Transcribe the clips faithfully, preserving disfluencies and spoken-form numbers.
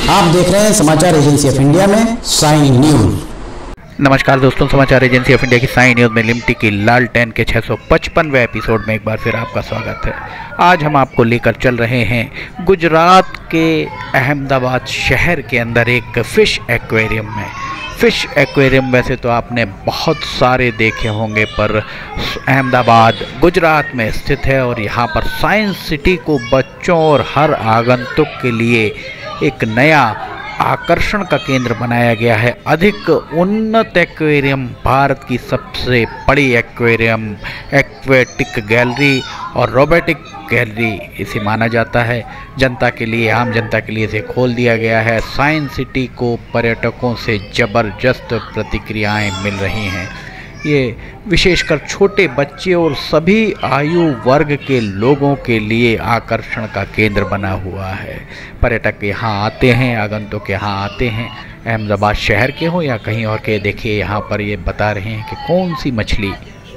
आप देख रहे हैं समाचार एजेंसी ऑफ इंडिया में साइन न्यूज। नमस्कार दोस्तों, समाचार एजेंसी ऑफ इंडिया की साइन न्यूज़ में लिमटी की लालटेन के छः सौ पचपनवें एपिसोड में एक बार फिर आपका स्वागत है। आज हम आपको लेकर चल रहे हैं गुजरात के अहमदाबाद शहर के अंदर एक फ़िश एक्वेरियम में। फ़िश एक्वेरियम वैसे तो आपने बहुत सारे देखे होंगे, पर अहमदाबाद गुजरात में स्थित है और यहाँ पर साइंस सिटी को बच्चों और हर आगंतुक के लिए एक नया आकर्षण का केंद्र बनाया गया है। अधिक उन्नत एक्वेरियम, भारत की सबसे बड़ी एक्वेरियम, एक्वेटिक गैलरी और रोबोटिक गैलरी इसे माना जाता है। जनता के लिए, आम जनता के लिए इसे खोल दिया गया है। साइंस सिटी को पर्यटकों से ज़बरदस्त प्रतिक्रियाएं मिल रही हैं। ये विशेषकर छोटे बच्चे और सभी आयु वर्ग के लोगों के लिए आकर्षण का केंद्र बना हुआ है। पर्यटक यहाँ आते हैं, आगंतुक यहाँ आते हैं, अहमदाबाद शहर के हों या कहीं और के। देखिए यहाँ पर ये बता रहे हैं कि कौन सी मछली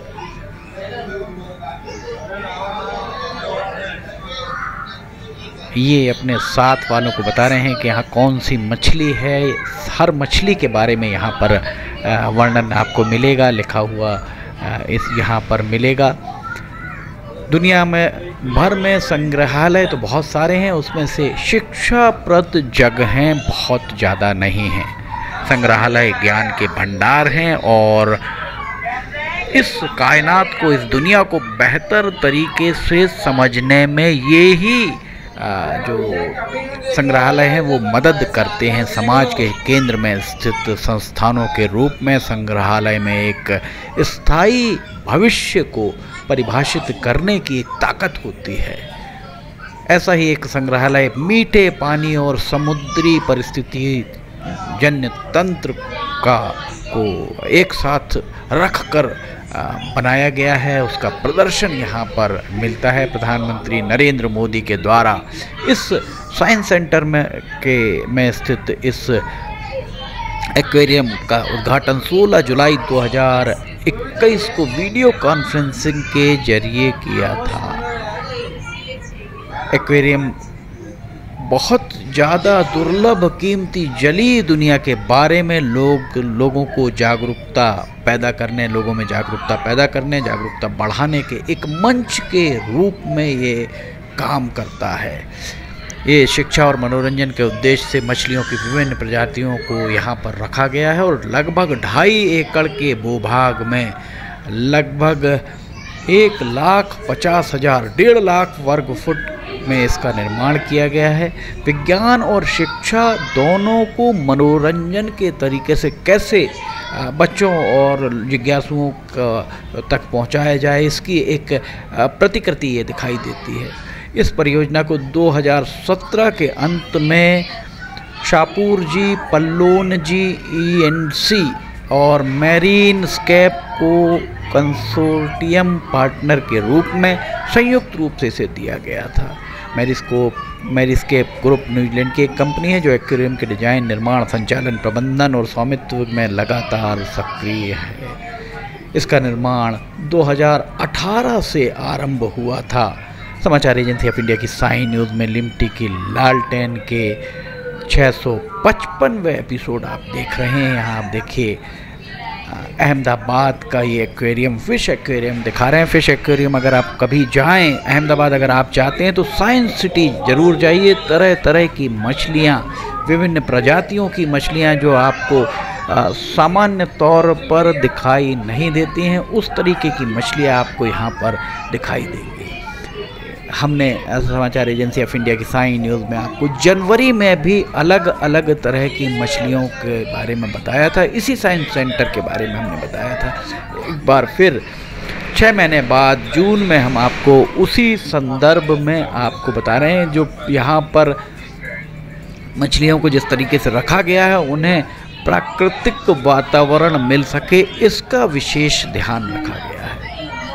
ये अपने साथ वालों को बता रहे हैं कि यहाँ कौन सी मछली है। हर मछली के बारे में यहाँ पर वर्णन आपको मिलेगा, लिखा हुआ इस यहाँ पर मिलेगा। दुनिया में भर में संग्रहालय तो बहुत सारे हैं, उसमें से शिक्षाप्रद जगहें बहुत ज़्यादा नहीं हैं। संग्रहालय ज्ञान के भंडार हैं और इस कायनात को, इस दुनिया को बेहतर तरीके से समझने में ये ही जो संग्रहालय हैं वो मदद करते हैं। समाज के केंद्र में स्थित संस्थानों के रूप में संग्रहालय में एक स्थायी भविष्य को परिभाषित करने की एक ताकत होती है। ऐसा ही एक संग्रहालय मीठे पानी और समुद्री परिस्थिति जन्य तंत्र का को एक साथ रखकर बनाया गया है। उसका प्रदर्शन यहाँ पर मिलता है। प्रधानमंत्री नरेंद्र मोदी के द्वारा इस साइंस सेंटर में के में स्थित इस एक्वेरियम का उद्घाटन सोलह जुलाई दो हज़ार इक्कीस को वीडियो कॉन्फ्रेंसिंग के जरिए किया था। एक्वेरियम बहुत ज़्यादा दुर्लभ कीमती जलीय दुनिया के बारे में लोग लोगों को जागरूकता पैदा करने, लोगों में जागरूकता पैदा करने, जागरूकता बढ़ाने के एक मंच के रूप में ये काम करता है। ये शिक्षा और मनोरंजन के उद्देश्य से मछलियों की विभिन्न प्रजातियों को यहाँ पर रखा गया है और लगभग ढाई एकड़ के भूभाग में लगभग एक लाख पचास हजार डेढ़ लाख वर्ग फुट में इसका निर्माण किया गया है। विज्ञान और शिक्षा दोनों को मनोरंजन के तरीके से कैसे बच्चों और जिज्ञासुओं तक पहुंचाया जाए, इसकी एक प्रतिकृति ये दिखाई देती है। इस परियोजना को दो हज़ार सत्रह के अंत में शाहपुर जी, पल्लोन जी, ई एन सी और मैरीन स्केप को कंसोर्टियम पार्टनर के रूप में संयुक्त रूप से इसे दिया गया था। मैरिस्कोप मैरिस्केप ग्रुप न्यूजीलैंड की एक कंपनी है जो एक्वेरियम के डिजाइन, निर्माण, संचालन, प्रबंधन और स्वामित्व में लगातार सक्रिय है। इसका निर्माण दो हज़ार अठारह से आरंभ हुआ था। समाचार एजेंसी ऑफ इंडिया की साइन न्यूज़ में लिमटी की लालटेन के छः सौ पचपनवें एपिसोड आप देख रहे हैं। यहाँ आप देखिए अहमदाबाद का ये एक्वेरियम, फ़िश एक्वेरियम दिखा रहे हैं। फ़िश एक्वेरियम अगर आप कभी जाएं अहमदाबाद, अगर आप जाते हैं तो साइंस सिटी ज़रूर जाइए। तरह तरह की मछलियाँ, विभिन्न प्रजातियों की मछलियाँ जो आपको सामान्य तौर पर दिखाई नहीं देती हैं, उस तरीके की मछलियाँ आपको यहाँ पर दिखाई देंगी। हमने समाचार एजेंसी ऑफ इंडिया की साइन न्यूज़ में आपको जनवरी में भी अलग अलग तरह की मछलियों के बारे में बताया था। इसी साइंस सेंटर के बारे में हमने बताया था। एक बार फिर छः महीने बाद जून में हम आपको उसी संदर्भ में आपको बता रहे हैं। जो यहाँ पर मछलियों को जिस तरीके से रखा गया है, उन्हें प्राकृतिक वातावरण मिल सके, इसका विशेष ध्यान रखा गया है।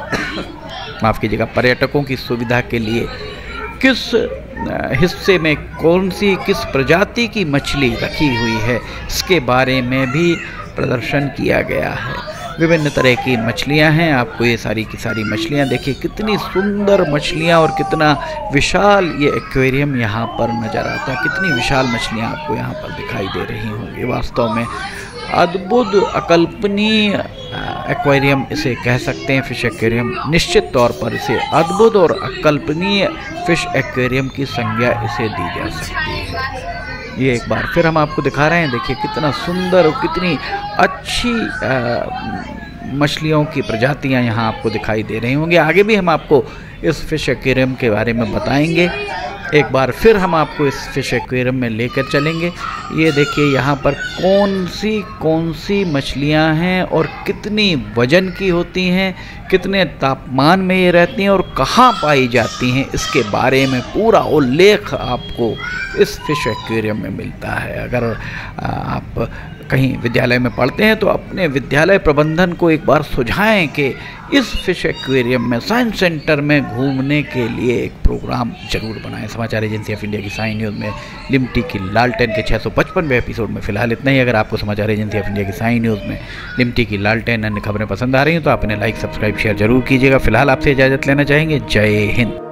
माफ़ कीजिएगा, पर्यटकों की सुविधा के लिए किस हिस्से में कौन सी, किस प्रजाति की मछली रखी हुई है, इसके बारे में भी प्रदर्शन किया गया है। विभिन्न तरह की मछलियां हैं। आपको ये सारी की सारी मछलियां देखिए, कितनी सुंदर मछलियां और कितना विशाल ये एक्वेरियम यहाँ पर नज़र आता है। कितनी विशाल मछलियां आपको यहाँ पर दिखाई दे रही होंगी। वास्तव में अद्भुत अकल्पनीय एक्वेरियम इसे कह सकते हैं, फिश एक्वेरियम। निश्चित तौर पर इसे अद्भुत और अकल्पनीय फिश एक्वेरियम की संज्ञा इसे दी जा सकती है। ये एक बार फिर हम आपको दिखा रहे हैं। देखिए कितना सुंदर और कितनी अच्छी मछलियों की प्रजातियां यहाँ आपको दिखाई दे रही होंगी। आगे भी हम आपको इस फिश एक्वेरियम के बारे में बताएंगे। एक बार फिर हम आपको इस फिश एक्वेरियम में लेकर चलेंगे। ये देखिए यहाँ पर कौन सी कौन सी मछलियाँ हैं और कितनी वजन की होती हैं, कितने तापमान में ये रहती हैं और कहाँ पाई जाती हैं, इसके बारे में पूरा उल्लेख आपको इस फिश एक्वेरियम में मिलता है। अगर आप कहीं विद्यालय में पढ़ते हैं तो अपने विद्यालय प्रबंधन को एक बार सुझाएं कि इस फिश एक्वेरियम में, साइंस सेंटर में घूमने के लिए एक प्रोग्राम जरूर बनाएं। समाचार एजेंसी ऑफ इंडिया की साइन न्यूज़ में लिमटी की लालटेन के छः सौ पचपनवें एपिसोड में फिलहाल इतना ही। अगर आपको समाचार एजेंसी ऑफ इंडिया की साइन न्यूज़ में लिमटी की लालटेन अन्य खबरें पसंद आ रही हैं तो आप इन्हें लाइक, सब्सक्राइब, शेयर जरूर कीजिएगा। फिलहाल आपसे इजाज़त लेना चाहेंगे। जय हिंद।